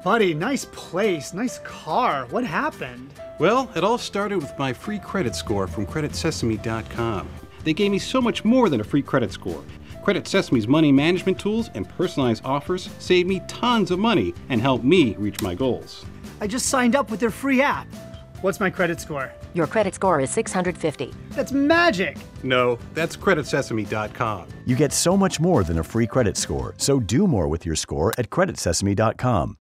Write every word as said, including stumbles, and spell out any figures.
Buddy, nice place, nice car. What happened? Well, it all started with my free credit score from credit sesame dot com. They gave me so much more than a free credit score. Credit Sesame's money management tools and personalized offers saved me tons of money and helped me reach my goals. I just signed up with their free app. What's my credit score? Your credit score is six hundred fifty. That's magic! No, that's credit sesame dot com. You get so much more than a free credit score, so do more with your score at credit sesame dot com.